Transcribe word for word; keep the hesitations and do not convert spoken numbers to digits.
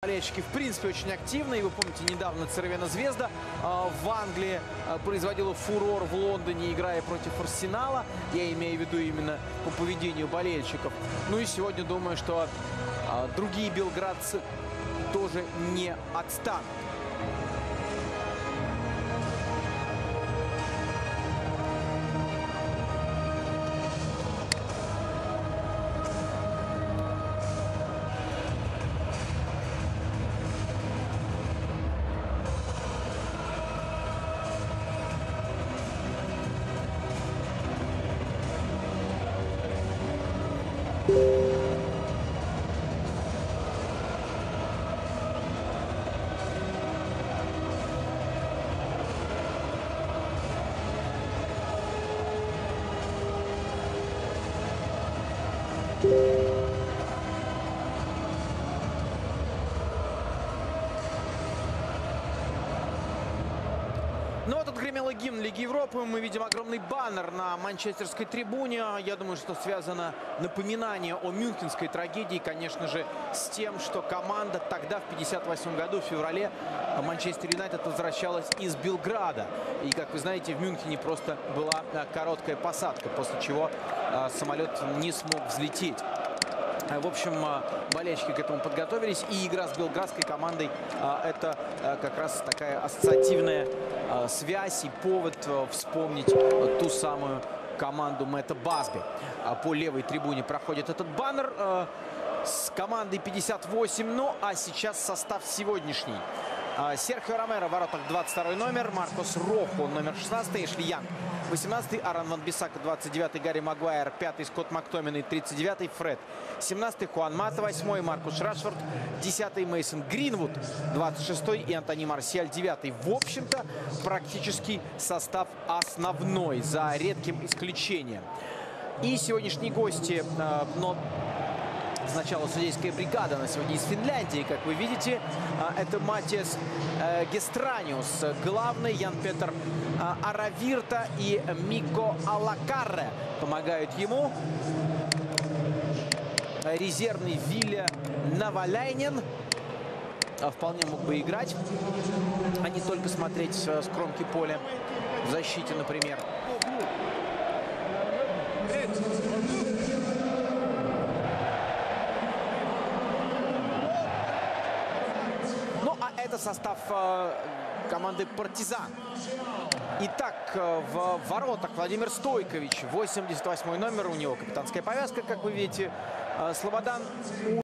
Болельщики, в принципе, очень активные. Вы помните, недавно Цервена Звезда э, в Англии э, производила фурор в Лондоне, играя против Арсенала. Я имею в виду именно по поведению болельщиков. Ну и сегодня думаю, что э, другие белградцы тоже не отстанут. Ну вот отгремела гимн Лиги Европы. Мы видим огромный баннер на манчестерской трибуне. Я думаю, что связано напоминание о мюнхенской трагедии, конечно же, с тем, что команда тогда, в пятьдесят восьмом году, в феврале, Манчестер Юнайтед возвращалась из Белграда. И, как вы знаете, в Мюнхене просто была короткая посадка, после чего самолет не смог взлететь. В общем, болельщики к этому подготовились. И игра с белградской командой – это как раз такая ассоциативная связь и повод вспомнить ту самую команду Мэтта Басби. По левой трибуне проходит этот баннер с командой пятьдесят восемь. Ну, а сейчас состав сегодняшний. Серхио Ромеро в воротах двадцать второй номер, Маркос Рохо номер шестнадцатый, Эшли Янг восемнадцатый, Аарон Ван Бисака двадцать девятый, Гарри Магуайр пятый, Скотт Мактоминой тридцать девятый, Фред семнадцатый, Хуан Мата восьмой, Маркус Рашфорд десятый, Мейсон Гринвуд двадцать шестой и Антони Марсиаль девятый. В общем-то, практически состав основной, за редким исключением. И сегодняшние гости, но сначала судейская бригада на сегодня из Финляндии, как вы видите. Это Матиас Гестраниус, главный, Ян Петер Аравирта и Мико Алакарре помогают ему. Резервный Вилля Наваляйнен вполне мог бы играть, а не только смотреть с кромки поля в защите, например. Это состав э, команды «Партизан». Итак, э, в воротах Владимир Стойкович, восемьдесят восьмой номер, у него капитанская повязка, как вы видите. Э, Слободан